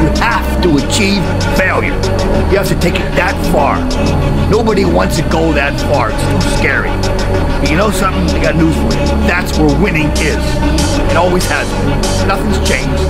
have to achieve failure. You have to take it that far. Nobody wants to go that far. It's too scary. But you know something? I got news for you. That's where winning is. It always has been. Nothing's changed.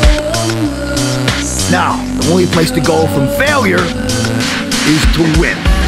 Now, the only place to go from failure is to win.